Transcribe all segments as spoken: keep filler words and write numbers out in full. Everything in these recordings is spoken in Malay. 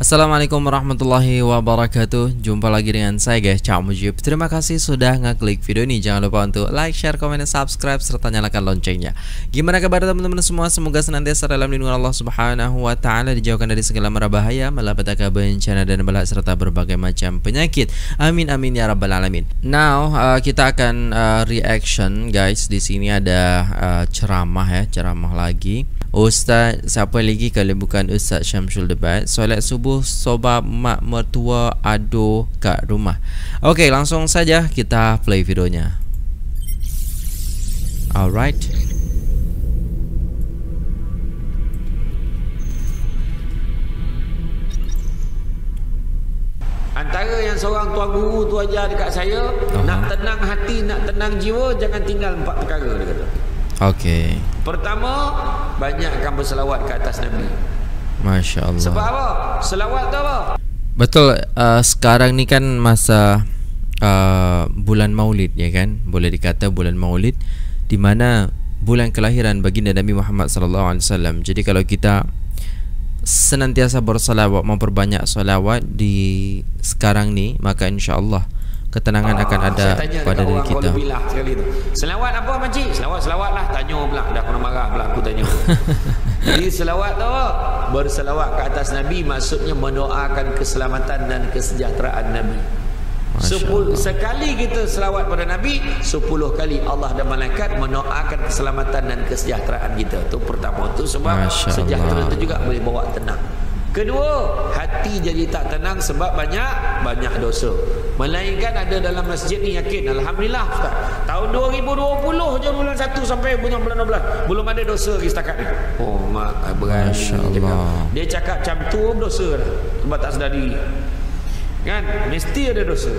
Assalamualaikum warahmatullahi wabarakatuh. Jumpa lagi dengan saya guys, Cak Mujib. Terima kasih sudah ngeklik video ini. Jangan lupa untuk like, share, komen, dan subscribe serta nyalakan loncengnya. Gimana kabar teman-teman semua? Semoga senantiasa dalam lindungan Allah Subhanahu wa taala, dijauhkan dari segala mara bahaya, malapetaka, bencana dan bala serta berbagai macam penyakit. Amin amin ya rabbal alamin. Now uh, kita akan uh, reaction guys. Di sini ada uh, ceramah ya, ceramah lagi. Ustaz, siapa lagi kalau bukan Ustaz Syamsul Debat? Solat subuh sobab mak mertua ado kat rumah. Okey, langsung saja kita play videonya. Alright. Antara yang seorang tuan guru tu ajar dekat saya, uh-huh. nak tenang hati, nak tenang jiwa, jangan tinggal empat perkara, dia kata. Okey. Pertama, banyakkan berselawat ke atas Nabi. Masya Allah. Sebab apa? Selawat tu apa? Betul. Uh, sekarang ni kan masa uh, bulan Maulid ya kan, boleh dikata bulan Maulid, di mana bulan kelahiran baginda Nabi Muhammad sallallahu alaihi wasallam. Jadi kalau kita senantiasa berselawat, memperbanyak selawat di sekarang ni, maka insya-Allah ketenangan ah, akan ada pada diri kita. Sekali tu. Selawat apa makcik? Selawat selawat lah. Tanya pula, dah kena marah pula aku tanya. Jadi selawat tu apa? Berselawat ke atas Nabi maksudnya mendoakan keselamatan dan kesejahteraan Nabi. Sepuluh, sekali kita selawat pada Nabi, sepuluh kali Allah dan malaikat mendoakan keselamatan dan kesejahteraan kita. Tu pertama tu sebab sejahtera itu juga boleh bawa tenang. Kedua, hati jadi tak tenang sebab banyak banyak dosa. Melainkan ada dalam masjid ni yakin, alhamdulillah Ustaz, tahun dua ribu dua puluh je bulan satu sampai bulan dua belas belum ada dosa lagi setakat ni. Oh mak berani cakap. Dia cakap macam tu dosa dah sebab tak sedar diri. Kan mesti ada dosa.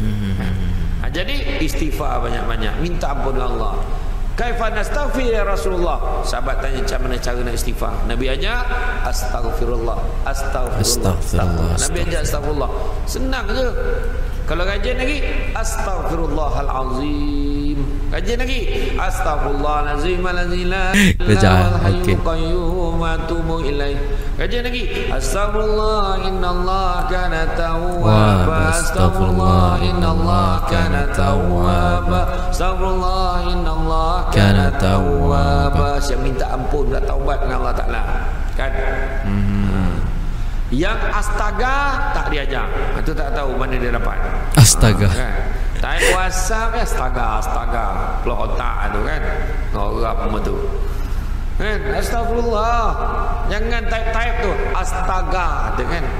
Ha, jadi istighfar banyak-banyak, minta ampun Allah. Kaifa nastaghfir ya Rasulullah? Sahabat tanya macam mana cara nak istighfar. Nabi ajar astaghfirullah, astaghfirullah, astaghfirullah. Nabi ajar astaghfirullah. Senang je. Kalau kajian lagi astaghfirullahal azim. Kajian lagi astaghfirullahalazim alazila wal hayyul qayyum wa atubu ilaih. Kajian lagi astaghfirullah innallaha kana tawwaba, astaghfirullah innallaha kana tawwaba, astaghfirullah innallaha kana tawwaba. Siap minta ampun, minta taubat dengan Allah Taala. Kan? Hmm. Yang astaga tak diajar. Itu tak tahu mana dia dapat. Astaga. Ha, kan? Type WhatsApp ya astaga, astaga. Plot otak tu kan. Ngorap semua tu. Kan? Astagfirullah. Jangan type-type tu. Astaga tu kan.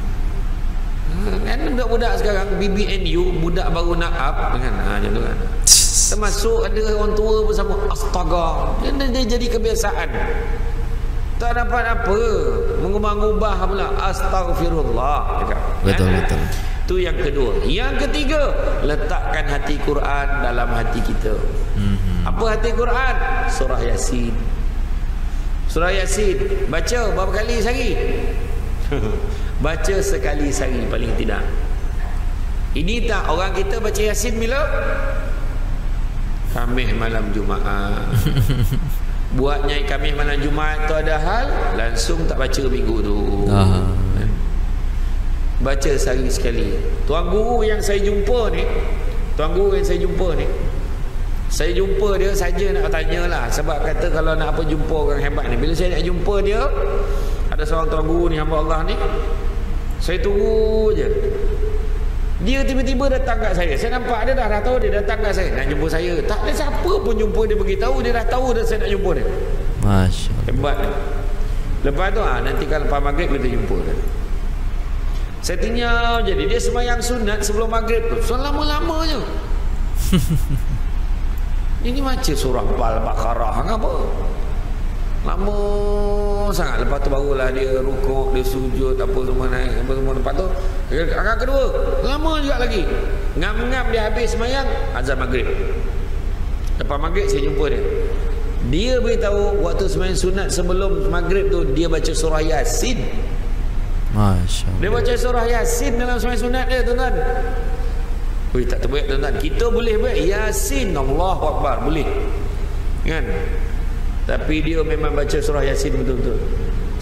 Kan budak-budak sekarang B B N U, budak baru nak up kan. Ha macam tu kan. Termasuk ada orang tua bersama astaga. Dia, dia jadi kebiasaan. Tak dapat apa, mengubah-ubah pula astaghfirullah dekat. Betul ya? betul. Tu yang kedua. Yang ketiga, letakkan hati Quran dalam hati kita. Mm-hmm. Apa hati Quran? Surah Yasin. Surah Yasin baca berapa kali sehari? Baca sekali sehari paling tidak. Ini tak orang kita baca Yasin bila? Khamis malam Jumaat. Buat nyai Khamis malam Jumaat tu ada hal, langsung tak baca minggu tu. Aha. Baca sehari sekali. Tuan guru yang saya jumpa ni, tuan guru yang saya jumpa ni, saya jumpa dia saja nak tanyalah. Sebab kata kalau nak apa jumpa orang hebat ni, bila saya nak jumpa dia, ada seorang tuan guru ni, hamba Allah ni, saya tunggu je. Dia tiba-tiba datang kat saya. Saya nampak dia dah, dah tahu dia datang kat saya nak jumpa saya. Tak ada siapa pun jumpa dia beritahu, dia dah tahu dah saya nak jumpa dia. Masya Allah. Hebat ni. Lepas tu ah nanti kalau lepas maghrib kita jumpa dia. Saya tinggal jadi dia sembahyang sunat sebelum maghrib tu. So lama-lama je. Ini macam surah Al-Baqarah apa? Lama sangat. Lepas tu barulah dia rukuk, dia sujud, apa semua naik, apa semua. Lepas tu rakaat kedua lama juga lagi. Ngam-ngam dia habis sembahyang, azan maghrib. Lepas maghrib saya jumpa dia. Dia beritahu waktu sembahyang sunat sebelum maghrib tu dia baca surah Yasin. Masya Allah. Dia baca surah Yasin dalam sembahyang sunat dia, tuan-tuan. Wih, tak terbaik tuan-tuan. Kita boleh buat Yasin, Allahu Akbar, boleh. Kan? Tapi dia memang baca surah Yasin betul-betul.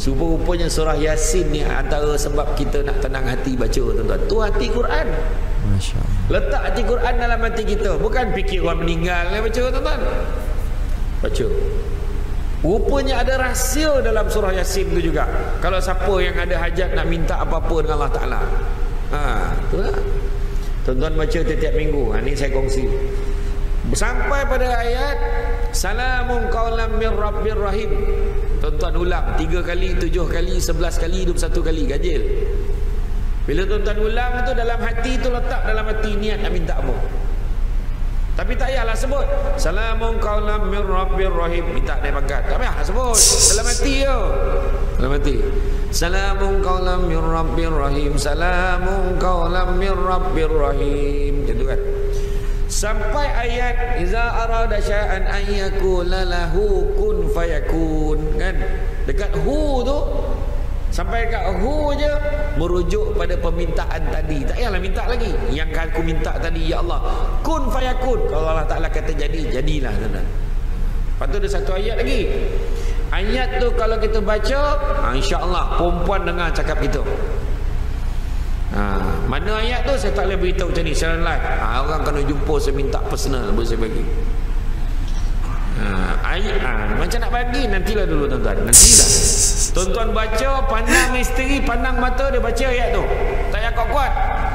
Rupa-rupanya surah Yasin ni antara sebab kita nak tenang hati baca, tuan-tuan. Tu hati Quran. Masya Allah. Letak hati Quran dalam hati kita. Bukan fikir orang meninggal yang baca, tuan-tuan. Baca. Rupanya ada rahsia dalam surah Yasin tu juga. Kalau siapa yang ada hajat nak minta apa-apa dengan Allah Ta'ala. Ha, tu lah. Tuan-tuan baca tiap-tiap minggu. Ha, ni saya kongsi. Sampai pada ayat Salamun qaulam mir rabbir rahim. Tuan-tuan ulang tiga kali, tujuh kali, sebelas kali, dua puluh satu kali, ganjil. Bila tuan-tuan ulang tu dalam hati tu, letak dalam hati niat nak minta apa. Tapi tak payahlah sebut Salamun qaulam mir rabbir rahim, minta naik pangkat. Tak payah sebut dalam hati tu. Dalam hati. Salamun qaulam mir rabbir rahim, salamun qaulam mir rabbir rahim. Macam tu kan. Sampai ayat iza arada sya'an an yakula lahu kun fayakun, kan? Dekat hu tu, sampai dekat hu je merujuk pada permintaan tadi. Tak payahlah minta lagi. Yang aku minta tadi, ya Allah, kun fayakun. Kalau Allah Ta'ala kata jadi, jadilah, tuan-tuan. Lepas tu ada satu ayat lagi. Ayat tu kalau kita baca, ha, insya-Allah perempuan dengar cakap kita. Ha, mana ayat tu saya tak boleh beritahu macam ni secara live. Ha, orang kena jumpa, saya minta personal boleh saya bagi. Ha, ayat ha, macam nak bagi nantilah dulu, tuan-tuan. Nantilah. Tuan-tuan baca, pandang misteri, pandang mata dia baca ayat tu. Tak payah kuat-kuat.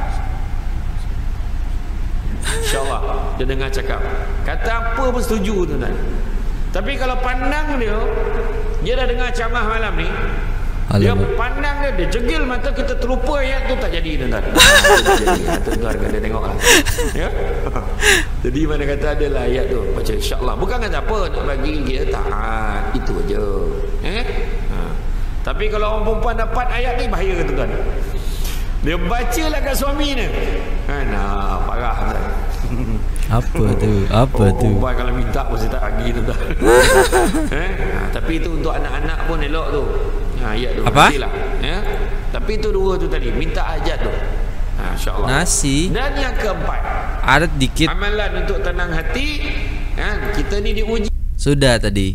Insya-Allah dia dengar cakap. Kata apa pun setuju, tuan-tuan. Tapi kalau pandang dia, dia dah dengar ceramah malam ni, dia pandang dia, dia jegil mata, kita terlupa ayat tu, tak jadi, tuan-tuan. Tak jadi, tuan-tuan kena tengoklah. Ya. Jadi mana kata adalah ayat tu, baca insya-Allah. Bukan kata apa nak bagi dia taat, itu aja. Eh? Ha. Tapi kalau orang perempuan dapat ayat ni bahaya, tuan-tuan. Dia bacalah kat suami dia. Ha, nah, parah, tuan. Apa tu? Apa oh, tu? Perempuan kalau minta pun saya tak bagi, tuan-tuan. Eh? Ha, tapi itu untuk anak-anak pun elok tu. Ha, ayat tu. Apa? Nantilah, ya. Tapi itu dua tu tadi, minta hajat tu. Ha, insya-Allah. Nasi. Dan yang keempat, ada dikit. amalan untuk tenang hati, kan? Kita ni diuji Sudah tadi.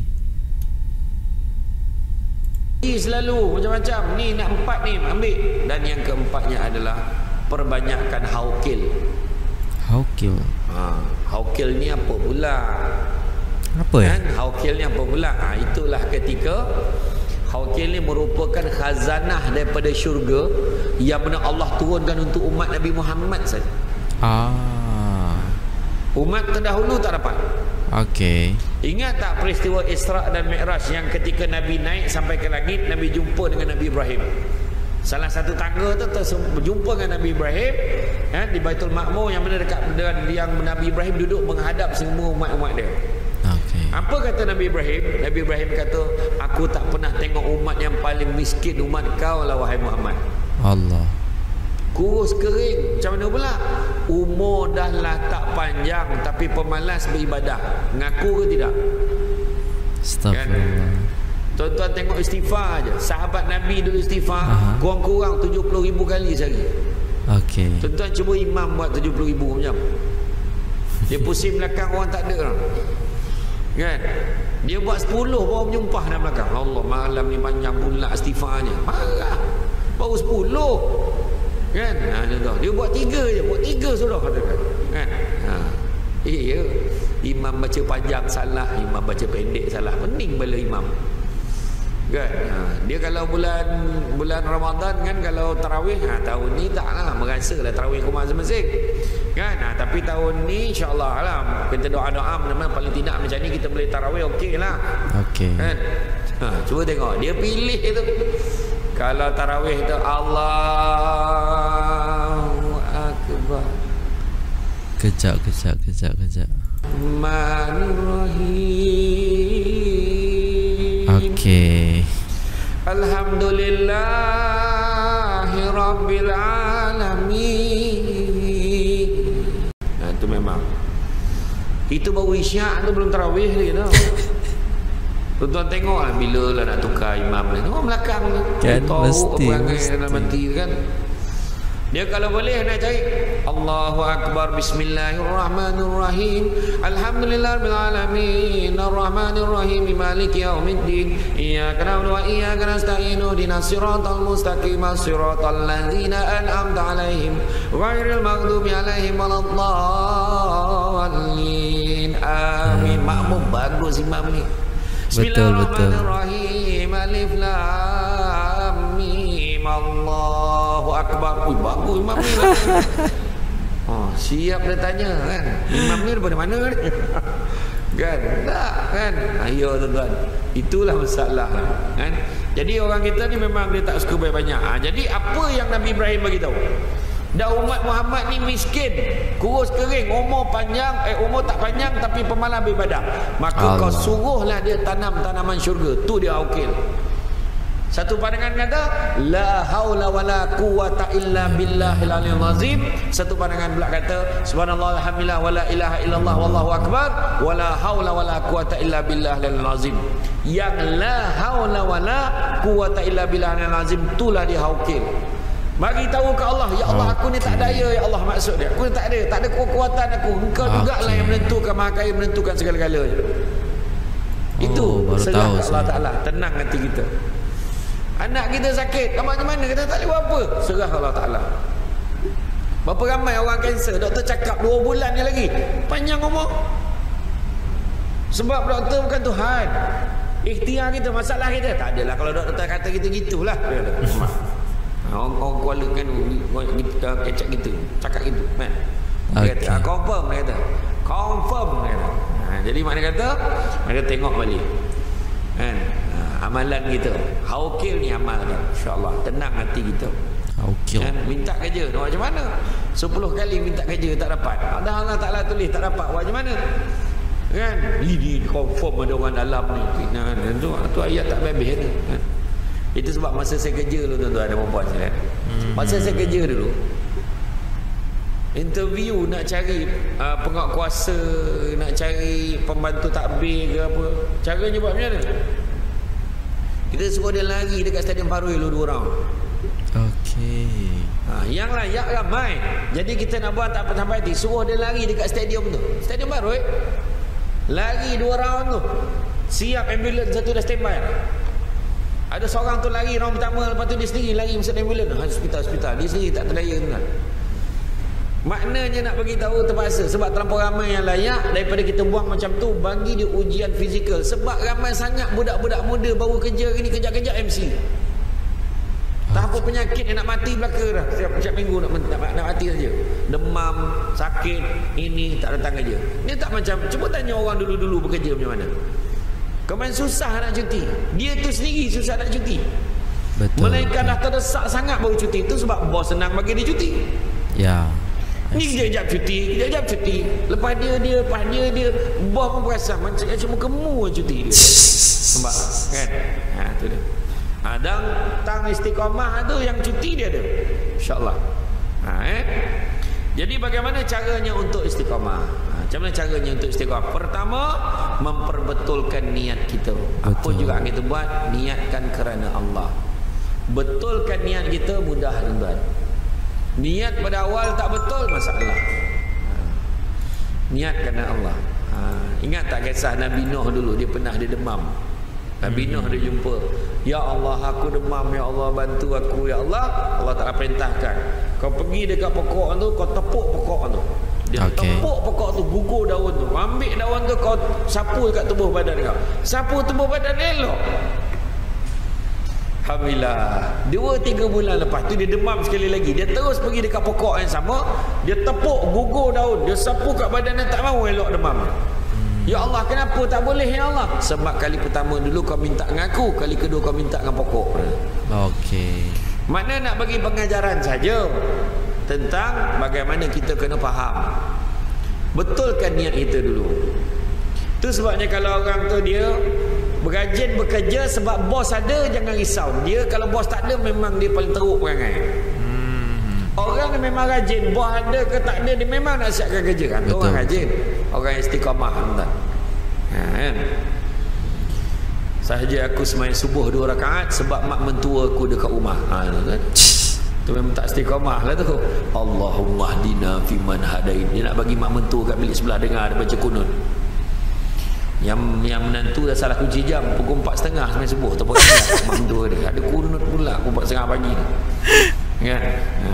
selalu macam-macam. Ni nak empat ni ambil. Dan yang keempatnya adalah perbanyakkan haukil. Haukil. Ha, haukil ni apa pula? Apa ya? Kan? Haukil ni apa pula? Ha, itulah ketika haukil ni merupakan khazanah daripada syurga yang mana Allah turunkan untuk umat Nabi Muhammad saja. Ah. Umat terdahulu tak dapat. Okey. Ingat tak peristiwa Isra' dan Mi'raj yang ketika Nabi naik sampai ke langit, Nabi jumpa dengan Nabi Ibrahim. Salah satu tangga tu berjumpa dengan Nabi Ibrahim, eh, di Baitul Ma'mur, yang mana dekat dan yang Nabi Ibrahim duduk menghadap semua umat-umat dia. Okey. Apa kata Nabi Ibrahim? Nabi Ibrahim kata, aku tak pernah tengok umat yang paling miskin umat kau lah, wahai Muhammad. Allah. Kurus kering, macam mana pula? Umur dah lah tak panjang, tapi pemalas beribadah. Ngaku ke tidak? Astagfirullah. Tuan-tuan tengok istighfar aja. Sahabat Nabi dulu istighfar Aha. kurang-kurang tujuh puluh ribu kali sehari. Okey. Tuan-tuan cuba imam buat tujuh puluh ribu macam. Dia pusing belakang orang tak ada. Kan? Dia buat sepuluh baru menyumpah dalam belakang. Allah, malam ni panjang pula istighfarnya. Marah. Baru sepuluh. Kan? Ha, contoh. Dia buat tiga je. Buat tiga sudah katakan. Kan? Ha. Eh, ya. Imam baca panjang salah, imam baca pendek salah. Pening bala imam. Kan? Ha. Dia kalau bulan bulan Ramadan kan, kalau tarawih, ha, tahun ni taklah merasalah tarawih rumah masing-masing. Kan? Ha, tapi tahun ni insya-Allah lah kita doa-doa, memang paling tidak macam ni kita boleh tarawih okeylah. Okey. Kan? Ha, cuba tengok dia pilih itu. Kalau tarawih itu Allahu Akbar. Kejap, kejap, kejap, kejap. Rahmanirrahim. Okey. Alhamdulillahi Rabbil Alamin. Nah, itu memang. Itu baru isyak tu, belum tarawih lagi tu. Tuan-tuan tengoklah bila lah nak tukar imam ni. Tengok belakang ni. Kan, tahu mesti, apa perangai mesti. dalam hati kan. Dia kalau boleh nak cari Allahu Akbar, Bismillahirrahmanirrahim, Alhamdulillahirabbil alamin, Arrahmanirrahim, Maliki yaumiddin, Iyyaka na'budu wa iyyaka nasta'in, ihdinas siratal mustaqim, siratal ladzina an'amta 'alaihim ghairil maghdubi 'alaihim waladdallin. Amin. Makmum bagus imam ni. Bismillahirrahmanirrahim. Alif lam mim. Allahu Akbar. Ui, bagus imam ni. Oh, siap dia tanya kan. Imam ni daripada mana ni? Kan? Tak kan? Ayo tuan-tuan. Itulah masalah kan. Jadi orang kita ni memang dia tak suka banyak-banyak. Ha, jadi apa yang Nabi Ibrahim bagi tahu? Dah umat Muhammad ni miskin, kurus kering, umur panjang, eh umur tak panjang tapi pemalas beribadah. Maka Allah, kau suruhlah dia tanam tanaman syurga. Tu dia okey. Satu pandangan kata la haula wala quwata illa billahil aliyil azim. Satu pandangan pula kata subhanallah alhamdulillah wala ilaha illallah wallahu akbar wala haula wala quwata illa billahil azim. Yang la haula wala quwata illa billahil azim itulah dia haukil. Bagi tahu ke Allah, ya Allah aku ni tak daya ya Allah, maksud dia. Aku ni tak ada, tak ada kekuatan aku. Engkau okay. jugalah yang menentukan, Maha Kaya menentukan segala-galanya. Oh, itu serah Allah Taala, tenang hati kita. Anak kita sakit, macam mana kita tak boleh buat apa? Serah Allah Taala. Berapa ramai orang kanser, doktor cakap dua bulan je lagi. Panjang umur. Sebab doktor bukan Tuhan. Ikhtiar kita, masalah kita. Tak adalah kalau doktor kata kita gitulah. Orang-orang Kuala kan kita kecak gitu, cakap gitu kan. Dia okay. kata, confirm dia kata. Confirm dia kata. Ha, jadi makna kata, mereka tengok balik. Kan? Ha, amalan kita. Haukil ni amal dia. Insya-Allah tenang hati kita. Haukil. Kan? Minta kerja, nak macam mana? sepuluh kali minta kerja tak dapat. Ada Allah Taala tulis tak dapat. Buat macam mana? Kan? Ini confirm ada orang dalam ni. Nah, tu, tu ayat tak habis ni. Kan? Itu sebab masa saya kerja dulu tuan-tuan dan puan-puan sekalian. Hmm. Masa saya kerja dulu, interview nak cari uh, pengawal kuasa, nak cari pembantu takbir ke apa, caranya buat macam mana? Kita suruh dia lari dekat Stadium Paroi dulu dua orang. Okey. Ha, yang layak ramai. Jadi kita nak buat tak sampai hati, suruh dia lari dekat stadium tu. Stadium Paroi. Lari dua orang tu. Siap ambulans satu dah standby. Ada seorang tu lari orang pertama, lepas tu dia sendiri lari masuk ambulans hospital-hospital. Dia sendiri tak terdaya tuan. Maknanya nak bagi tahu terpaksa sebab terlampau ramai yang layak, daripada kita buang macam tu bagi dia ujian fizikal. Sebab ramai sangat budak-budak muda baru kerja ini kejap-kejap M C. Tak apa penyakit yang nak mati belaka dah. Setiap, setiap minggu nak, nak, nak mati saja. Demam, sakit, ini tak datang kerja. Dia tak macam, cuba tanya orang dulu-dulu bekerja macam mana. Kemain susah nak cuti. Dia tu sendiri susah nak cuti. Betul. Melainkan dah terdesak sangat baru cuti. Itu sebab bos senang bagi dia cuti. Ya. Ni kejap cuti, kejap cuti. Lepas dia dia, lepas dia dia, bos pun perasan macam cuma kemu cuti dia. Sebab kan? Ha tu dia. Ha, dan tang istiqamah tu yang cuti dia ada. Insya-Allah. Ha eh. Jadi bagaimana caranya untuk istiqamah? Macam mana caranya untuk istiqamah? Pertama, memperbetulkan niat kita. Betul. Apa juga kita buat, niatkan kerana Allah. Betulkan niat kita mudah tuan-tuan. Niat pada awal tak betul, masalah. Niat kerana Allah. Ha, ingat tak kisah Nabi Nuh dulu, dia pernah dia demam. Nabi Nuh dia jumpa, ya Allah aku demam, ya Allah bantu aku, ya Allah. Allah tak perintahkan, kau pergi dekat pokok tu, kau tepuk pokok tu. Dia okay. tepuk pokok tu, gugur daun tu. Ambil daun tu, kau sapu dekat tubuh badan kau. Sapu tubuh badan elok. Alhamdulillah. Dua tiga bulan lepas tu dia demam sekali lagi. Dia terus pergi dekat pokok yang sama. Dia tepuk, gugur daun. Dia sapu kat badan dia, tak mahu elok demam. Hmm. Ya Allah, kenapa tak boleh ya Allah? Sebab kali pertama dulu kau minta dengan aku, kali kedua kau minta dengan pokok. Okey. Mana nak bagi pengajaran saja tentang bagaimana kita kena faham. Betulkan niat kita dulu. Itu sebabnya kalau orang tu dia berajin bekerja sebab bos ada, jangan risau. Dia kalau bos tak ada memang dia paling teruk perangai. Hmm. Orang yang memang rajin, bos ada ke tak ada, dia memang nak siapkan kerja kan. Tu orang rajin. Orang istiqamah tuan. Ha, kan? Sahaja aku sembahyang subuh dua rakaat sebab mak mentua aku dekat rumah. Ha, tuan. Tu Tu memang tak istiqamah lah tu. Allahumma hdina fiman hadain. Dia nak bagi mak mentua kat bilik sebelah dengar dia baca kunut. Yang yang menantu dah salah kunci jam pukul empat tiga puluh sampai subuh tak boleh mak mentua dia. Ada kunut pula pukul empat tiga puluh pagi. Kan? Ha.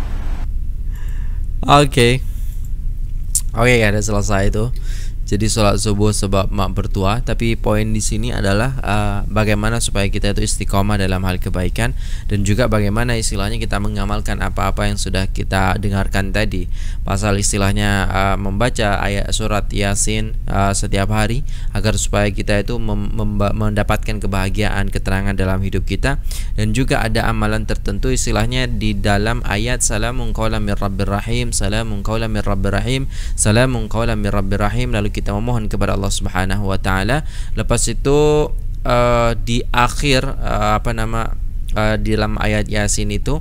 Okey. Okey, dah selesai tu. Jadi solat subuh sebab mak bertua. Tapi poin di sini adalah uh, bagaimana supaya kita itu istiqamah dalam hal kebaikan, dan juga bagaimana istilahnya kita mengamalkan apa-apa yang sudah kita dengarkan tadi. Pasal istilahnya uh, membaca ayat surat Yasin uh, setiap hari agar supaya kita itu mem mendapatkan kebahagiaan, keterangan dalam hidup kita. Dan juga ada amalan tertentu istilahnya di dalam ayat salamun qaulan mir rabbir rahim, salamun qaulan mir rabbir rahim, salamun qaulan mir rabbir rahim. Lalu kita memohon kepada Allah Subhanahu wa taala. Lepas itu uh, di akhir uh, apa nama uh, di dalam ayat Yasin itu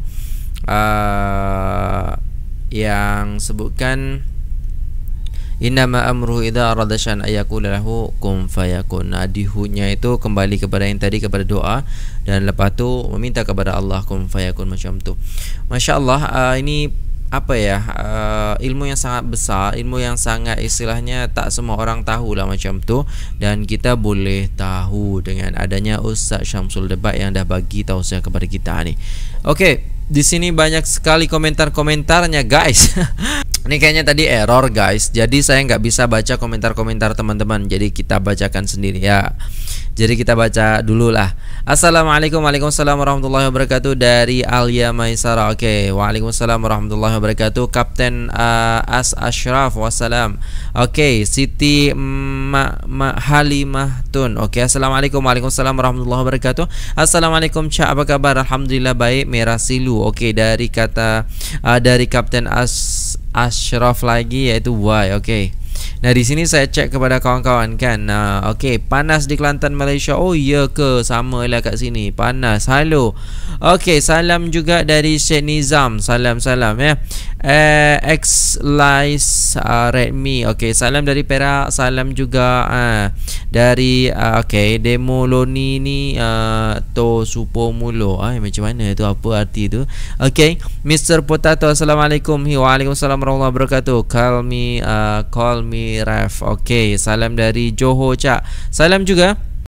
uh, yang sebutkan innama amruhu idza arada syai'an ayaqula lahu kun fayakun. Nah, di hu-nya itu kembali kepada yang tadi, kepada doa, dan lepas tu meminta kepada Allah kun fayakun, macam tu. Masya-Allah, uh, ini apa ya, uh, ilmu yang sangat besar, ilmu yang sangat istilahnya tak semua orang tahu lah macam tu. Dan kita boleh tahu dengan adanya Ustaz Syamsul Debat yang dah bagi tausiah kepada kita ni. Okey, di sini banyak sekali komentar-komentarnya guys. Ini kayaknya tadi error guys, jadi saya nggak bisa baca komentar-komentar teman-teman, jadi kita bacakan sendiri ya. Jadi kita baca dulu lah. Assalamualaikum, waalaikumsalam warahmatullahi wabarakatuh, dari Alia Maisara. Oke, waalaikumsalam warahmatullahi wabarakatuh. Kapten uh, As Ashraf, wassalam. Oke, Siti Ma, Ma Halimah Tun. Oke, assalamualaikum, waalaikumsalam warahmatullahi wabarakatuh. Assalamualaikum Cak, apa kabar? Alhamdulillah baik. Merah Silu. Oke, dari kata uh, dari Kapten As Ashraf lagi, yaitu Y. Oke. Nah, di sini saya cek kepada kawan-kawan kan. Nah, okey, panas di Kelantan, Malaysia. Oh iya ke? Sama lah kat sini. Panas. Halo. Okey, salam juga dari Syed Nizam. Salam-salam ya. Eh, X-Lice uh, Redmi. Okey, salam dari Perak. Salam juga uh, dari uh, okey, Demo Loni ni uh, To Supo Mulo. Ay, macam mana tu? Apa arti tu? Okey, Mister Potato. Assalamualaikum. Waalaikumsalam warahmatullahi wabarakatuh. Call me uh, call me Ref. Okey, salam dari Johor Cak. Salam juga